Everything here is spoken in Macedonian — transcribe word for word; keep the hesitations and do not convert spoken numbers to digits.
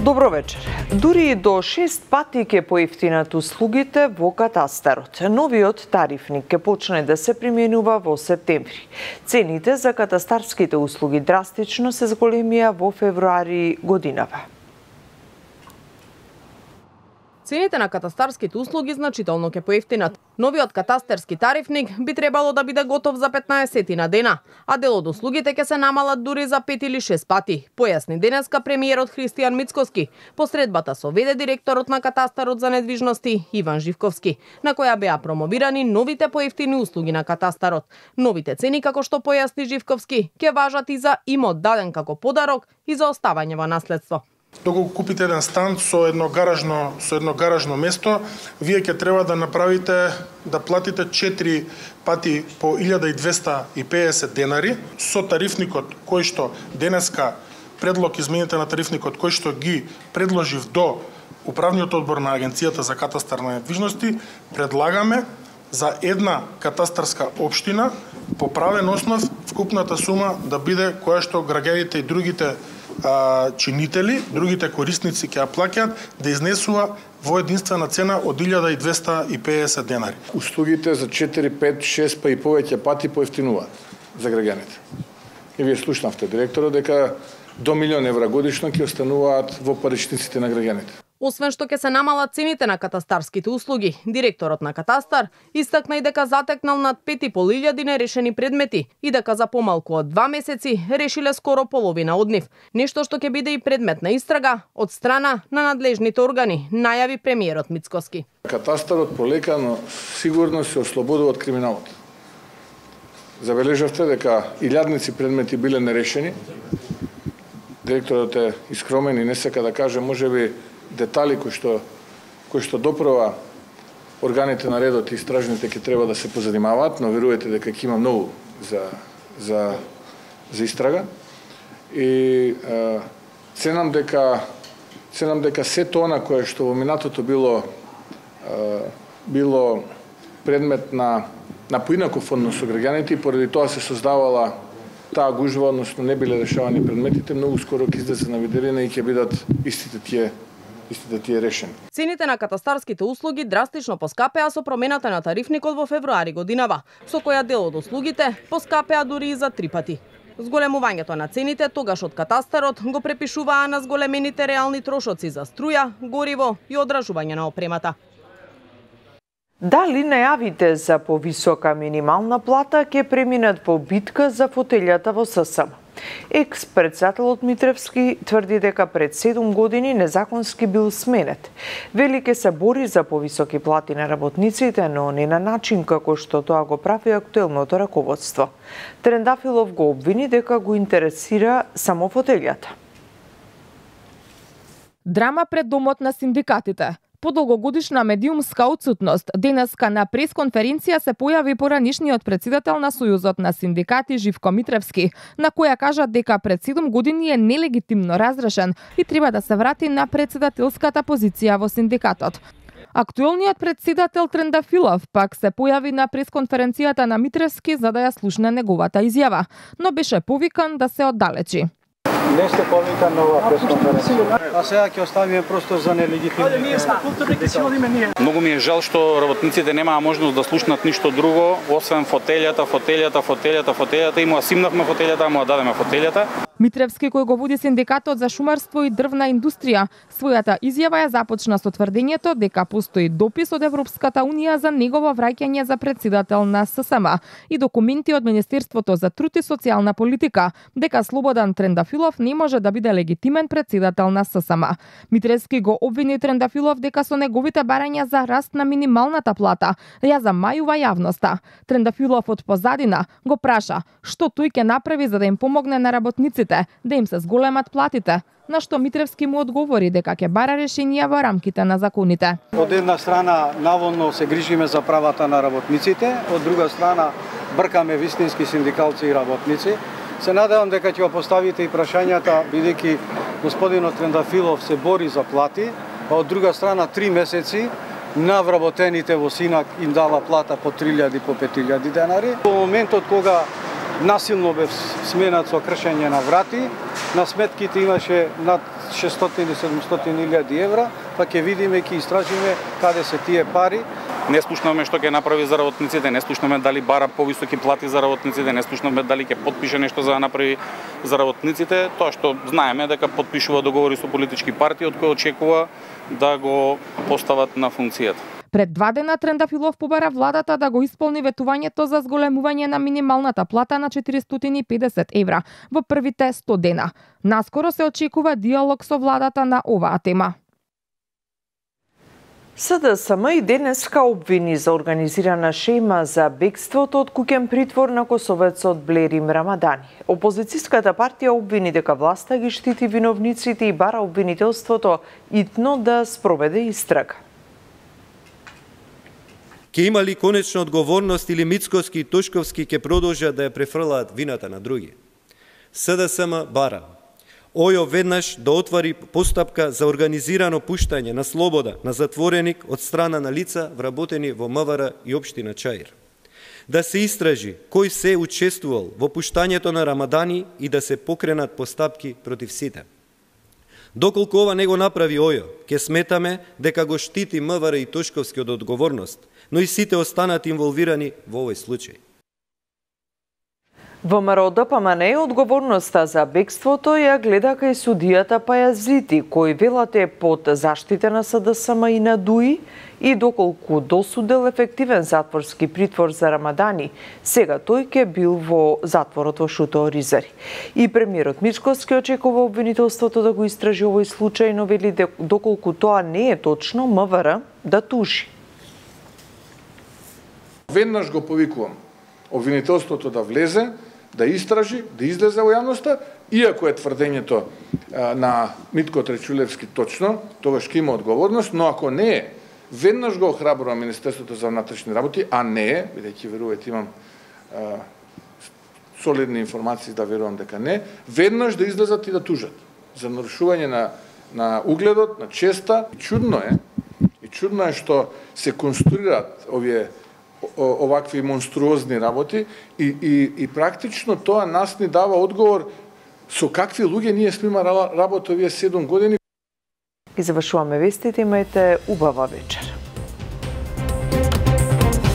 Добро вечер. Дури и до шест пати ќе поевтинат услугите во катастарот. Новиот тарифник ќе почне да се применува во септември. Цените за катастарските услуги драстично се зголемија во февруари годинава. Цените на катастарските услуги значително ќе поевтинат. Новиот катастарски тарифник би требало да биде готов за петнаесет на дена, а дел од услугите ќе се намалат дури за пет или шест пати, појасни денеска премиерот Христијан Мицкоски по средбата со ве де директорот на катастарот за недвижности Иван Живковски, на која беа промовирани новите поевтини услуги на катастарот. Новите цени, како што појасни Живковски, ќе важат и за имот даден како подарок и за оставање во наследство. Доколку купите еден стан со едно гаражно со едно гаражно место, вие ќе треба да направите да платите четири пати по илјада и двесте и педесет денари со тарифникот кој што денеска предлог измените на тарифникот кој што ги предложив до управниот одбор на Агенцијата за катастар на недвижности, предлагаме за една катастарска општина по правен основ вкупната сума да биде која што граѓаните и другите а, чинители, другите корисници ќе ја плаќаат, да изнесува во единствена цена од илјада и двесте и педесет денари. Услугите за четири, пет, шест па и повеќе пати поевтинуваат за граѓаните. И вие слушнавте директорот дека до милион евра годишно ќе остануваат во паричниците на граѓаните. Освен што ќе се намалат цените на катастарските услуги, директорот на катастар истакна и дека затекнал над пет и пол илјади нерешени предмети и дека за помалку од два месеци решиле скоро половина од нив. Нешто што ќе биде и предмет на истрага од страна на надлежните органи, најави премиерот Мицкоски. Катастарот полека, но сигурно се ослободува од криминалот. Забележавте дека илјадници предмети биле нерешени. Директорот е искромен и не сека да каже можеби детали кои што кои што доправа органите на редот и истражните ќе треба да се позанимаваат, но верувате дека ќе има многу за за за истрага. И е, ценам дека ценам дека сето она кое што во минатото било е, било предмет на на поинаков однос со граѓаните и поради тоа се создавала таа гужва, односно не биле решавани предметите, многу скоро ќе излезе на виделина и ќе бидат истите тие истите тие решени. Цените на катастарските услуги драстично поскапеа со промената на тарифникот во февруари годинава, со која дел од услугите поскапеа дури и за три пати. Зголемувањето на цените тогаш од катастарот го препишуваа на зголемените реални трошоци за струја, гориво и одражување на опремата. Дали најавите за повисока минимална плата ќе преминат по битка за фотелјата во С С М? Екс-председателот Митревски тврди дека пред седум години незаконски бил сменет. Вели ке се бори за повисоки плати на работниците, но не на начин како што тоа го прави актуелното раководство. Трендафилов го обвини дека го интересира само фотелјата. Драма пред домот на синдикатите. По долгогодишна медиумска отсутност, денеска на пресконференција се појави поранишниот председател на Сојузот на синдикати Живко Митревски, на која кажа дека пред седум години е нелегитимно разрешен и треба да се врати на председателската позиција во синдикатот. Актуелниот председател Трендафилов пак се појави на пресконференцијата на Митревски за да ја слушне неговата изјава, но беше повикан да се оддалечи. Не сте повикан на оваа пресконференција. А сега ќе оставиме простор за нелегитимни. Але ние сме културни, ќе си одиме ние. Многу ми е жал што работниците немаа можност да слушнат ништо друго, освен фотелјата, фотелјата, фотелјата, фотелјата. И му ја симнавме фотелјата, му ја дадеме фотелјата. Митревски, кој го води синдикатот за шумарство и дрвна индустрија, својата изјава ја започна со тврдењето дека постои допис од Европската унија за негово враќање за председател на С С М и документи од Министерството за труд и социјална политика дека Слободан Трендафилов не може да биде легитимен председател на С С М. Митревски го обвини Трендафилов дека со неговите барања за раст на минималната плата ја замајува јавноста. Трендафилов од позадина го праша што тој ќе направи за да им помогне на работниците да им се зголемат платите, на што Митревски му одговори дека ќе бара решенија во рамките на законите. Од една страна наводно се грижиме за правата на работниците, од друга страна бркаме вистински синдикалци и работници. Се надевам дека ќе го поставите и прашањата, бидејќи господинот Трендафилов се бори за плати, а од друга страна три месеци на вработените во Синак им дала плата по три илјади, по пет илјади денари. Во моментот кога насилно бе сменат со кршење на врати, на сметките имаше над шестстотини до седумстотини илјади евра, па ќе видиме, ќе истражиме каде се тие пари. Не слушнавме што ќе направи за работниците, не слушнавме дали бара повисоки плати за работниците, не слушнавме дали ќе подпише нешто за да направи за работниците. Тоа што знаеме дека подпишува договори со политички партии од кои очекува да го постават на функцијата. Пред два дена Трендафилов побара владата да го исполни ветувањето за зголемување на минималната плата на четиристотини и педесет евра во првите сто дена. Наскоро се очекува диалог со владата на оваа тема. СДСМ и денеска обвини за организирана шема за бегството од куќен притвор на косовецот Блерим Рамадани. Опозицијската партија обвини дека власта ги штити виновниците и бара обвинителството итно да спроведе истрага. Ке има ли конечно одговорност или Мицковски и Тошковски ке продолжат да ја префрлаат вината на други? СДСМ бара Ојо веднаш да отвори постапка за организирано пуштање на слобода на затвореник од страна на лица вработени во МВР и општина Чаир. Да се истражи кој се учествувал во пуштањето на Рамадани и да се покренат постапки против сите. Доколку ова не го направи Ојо, ќе сметаме дека го штити МВР и Тошковски од одговорност, но и сите останат инволвирани во овој случај. ВМРО Д П М Н одговорноста за бегството ја гледа кај судијата Пајазити, кој велат е под заштита на СДСМ и на ДУИ, и доколку досудел ефективен затворски притвор за Рамадани, сега тој ќе бил во затворот во Шуто Оризари. И премиерот Мицковски очекува обвинителството да го истражи овој случај, но вели доколку тоа не е точно, МВР да тужи. Веднаш го повикувам обвинителството да влезе, да истражи, да излезе во јавноста, иако е тврдењето на Митко Тречулевски точно, тогаш ќе има одговорност, но ако не е, веднаш го охрабрувам Министерството за внатрешни работи, а не е, бидејќи верувајте имам а, солидни информации да верувам дека не, веднаш да излезат и да тужат за нарушување на, на угледот, на честа. Чудно е, и чудно е што се конструираат овие овакви монструозни работи и, и, и практично тоа нас ни дава одговор со какви луѓе ние сме имали работа овие седум години. И завршуваме вестите, имајте убава вечер.